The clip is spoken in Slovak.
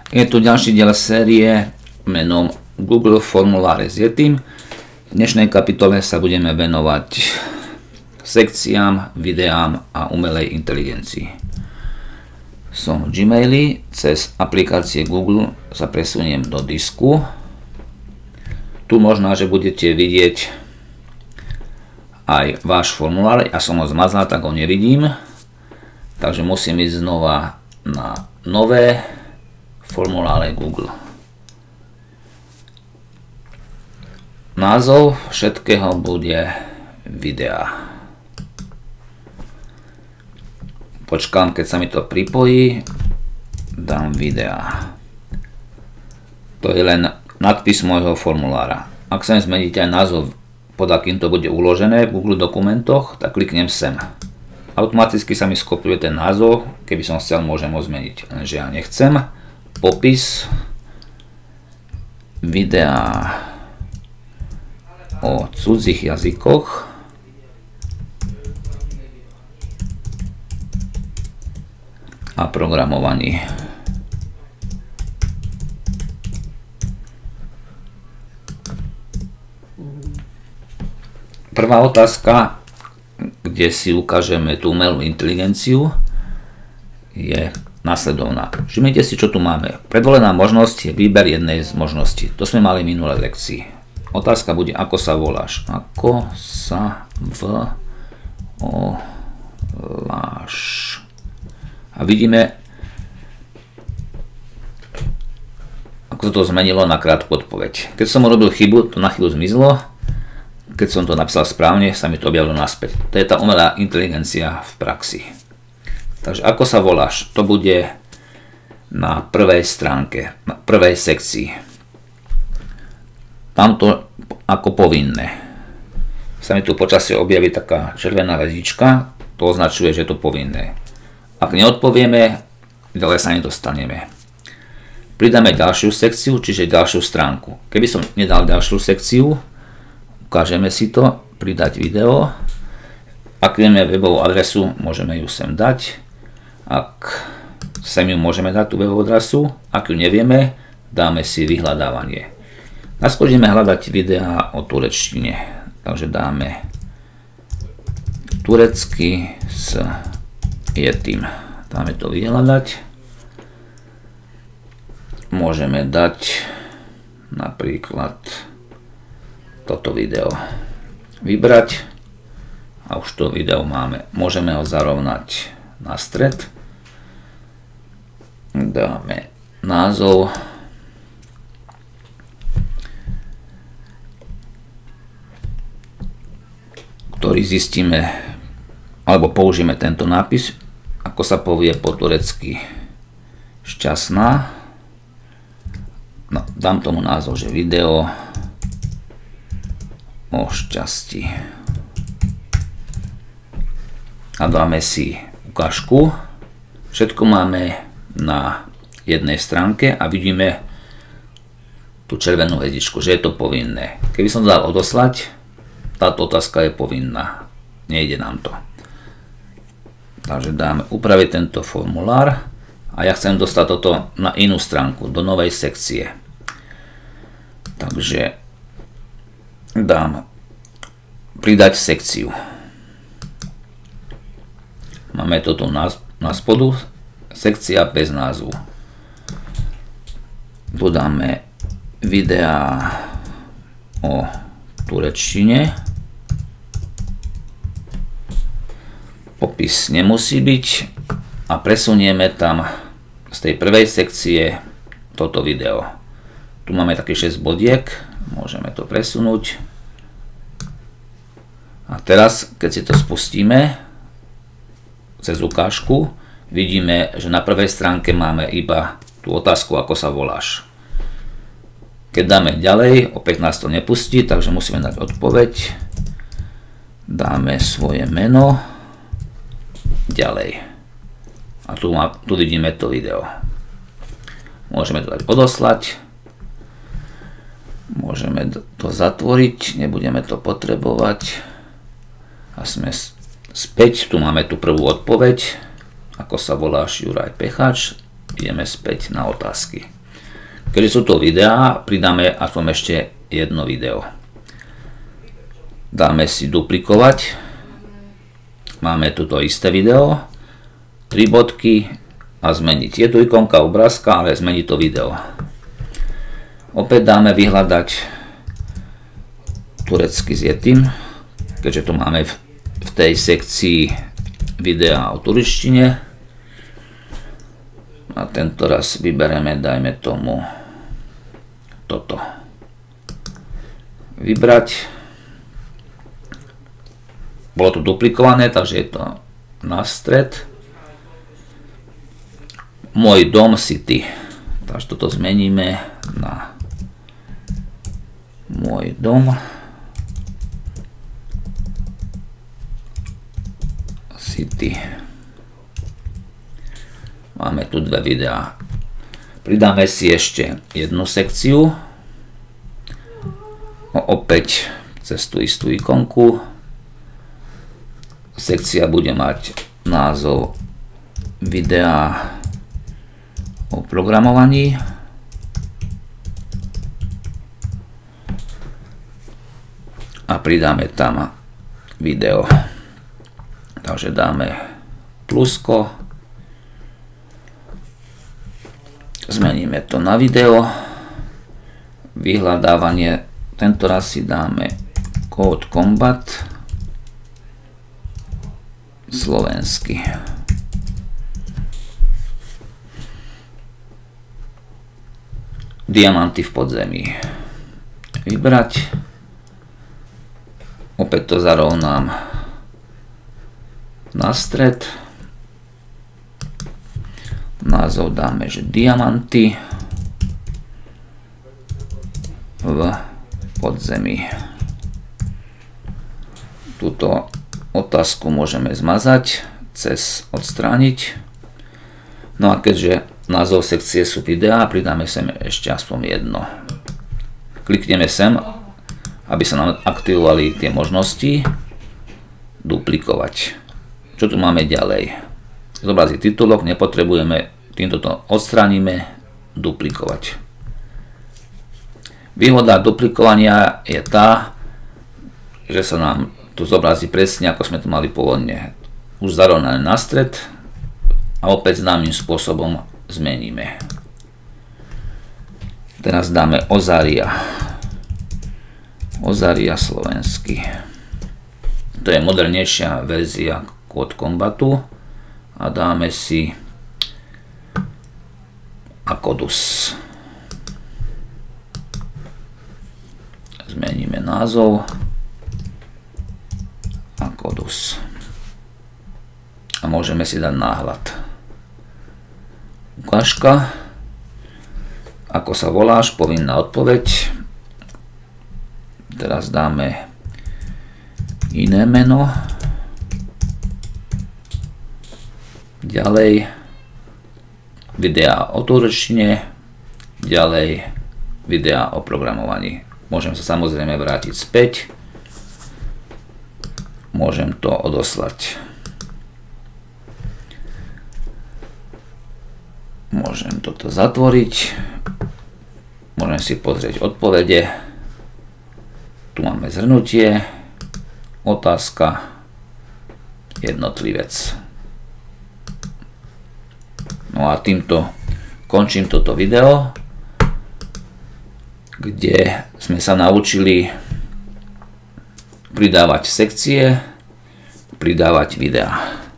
Je tu ďalší diel série menom Google formuláre s Yetim. V dnešnej kapitole sa budeme venovať sekciám, videám a umelej inteligencii. Som v Gmaili, cez aplikácie Google sa presuniem do disku. Tu možno, že budete vidieť aj váš formulár. Ja som ho zmazal, tak ho nevidím. Takže musím ísť znova na nové formuláre Google. Názov všetkého bude videa. Počkám, keď sa mi to pripojí, dám videa. To je len nadpis môjho formulára. Ak chcem zmeniť aj názov, pod akým to bude uložené v Google dokumentoch, tak kliknem sem. Automaticky sa mi skopuje ten názov, keby som chcel, môžem ho zmeniť, lenže ja nechcem. Popis videa o cudzích jazykoch a programovaní. Prvá otázka, kde si ukážeme tú umelú inteligenciu, je nasledovná. Všimnite si, čo tu máme. Predvolená možnosť je výber jednej z možností. To sme mali v minulej lekcii. Otázka bude, ako sa voláš. Ako sa voláš. A vidíme, ako sa to zmenilo na krátku odpoveď. Keď som urobil chybu, to na chvíľu zmizlo. Keď som to napísal správne, sa mi to objavilo naspäť. To je tá umelá inteligencia v praxi. Takže ako sa voláš? To bude na prvej stránke, na prvej sekcii. Tamto ako povinné. Sa mi tu počasie objaví taká červená väzička, to označuje, že je to povinné. Ak neodpovieme, ďalej sa nedostaneme. Pridáme ďalšiu sekciu, čiže ďalšiu stránku. Keby som nedal ďalšiu sekciu, ukážeme si to, pridať video. Ak vieme webovú adresu, môžeme ju sem dať. Ak sem ju môžeme dať tú webovú adresu, ak ju nevieme, dáme si vyhľadávanie. Najskôr ideme hľadať videá o turečtine. Takže dáme turecky s Yetim. Dáme to vyhľadať. Môžeme dať napríklad toto video. Vybrať. A už to video máme. Môžeme ho zarovnať na stred. Dáme názov. Ktorý zistíme, alebo použijeme tento nápis, ako sa povie po turecky šťastná. No, dám tomu názov, že video o šťastí. A dáme si ukážku. Všetko máme na jednej stránke a vidíme tú červenú hviezdičku, že je to povinné. Keby som dal odoslať, táto otázka je povinná. Nejde nám to. Takže dáme upraviť tento formulár a ja chcem dostať toto na inú stránku, do novej sekcie. Takže dám pridať sekciu. Máme to tu na spodu, sekcia bez názvu. Tu dáme videá o turečtine. Popis nemusí byť a presunieme tam z tej prvej sekcie toto video. Tu máme také 6 bodiek, môžeme to presunúť. A teraz, keď si to spustíme cez ukážku, vidíme, že na prvej stránke máme iba tú otázku, ako sa voláš. Keď dáme ďalej, opäť nás to nepustí, takže musíme dať odpoveď. Dáme svoje meno. Ďalej. A tu vidíme to video. Môžeme to dať odoslať. Môžeme to zatvoriť, nebudeme to potrebovať. A sme späť, tu máme tú prvú odpoveď. Ako sa voláš, Juraj Pecháč. Ideme späť na otázky. Keďže sú to videá, pridáme aspoň ešte jedno video. Dáme si duplikovať. Máme tu to isté video. 3 bodky a zmeniť. Je tu ikonka obrázka, ale zmeniť to video. Opäť dáme vyhľadať turecky s Yetim, keďže to máme v tej sekcii videa o turečtine. A tento raz vybereme, dajme tomu toto. Vybrať. Bolo tu duplikované, takže je to na stred. Môj dom City. Takže toto zmeníme na môj dom City. Máme tu 2 videá. Pridáme si ešte jednu sekciu. Opäť cez tú istú ikonku. Sekcia bude mať názov videa o programovaní. A pridáme tam video. Takže dáme plusko. Zmeníme to na video. Vyhľadávanie. Tento raz si dáme Code Combat slovensky. Diamanty v podzemí. Vybrať. Opäť to zarovnám na stred. Názov dáme, že diamanty v podzemí. Túto otázku môžeme zmazať cez odstrániť. No a keďže názov sekcie sú videá, pridáme sem ešte aspoň jedno. Klikneme sem, aby sa nám aktivovali tie možnosti. Duplikovať. Čo tu máme ďalej? Zobraziť titulok, nepotrebujeme, týmto to odstránime, duplikovať. Výhoda duplikovania je tá, že sa nám tu zobrazí presne, ako sme to mali pôvodne. Už zarovnané na stred a opäť známym spôsobom zmeníme. Teraz dáme Ozaria. Ozaria slovensky. To je modernejšia verzia Code Combatu. A dáme si Akodus. Zmeníme názov. Akodus. A môžeme si dať náhľad. Ukážka. Ako sa voláš? Povinná odpoveď. Teraz dáme iné meno. Ďalej videá o turečtine, ďalej videá o programovaní. Môžem sa samozrejme vrátiť späť. Môžem to odoslať. Môžem toto zatvoriť. Môžem si pozrieť odpovede. Tu máme zhrnutie, otázka, jednotlivec. No a týmto končím toto video, kde sme sa naučili pridávať sekcie, pridávať videá.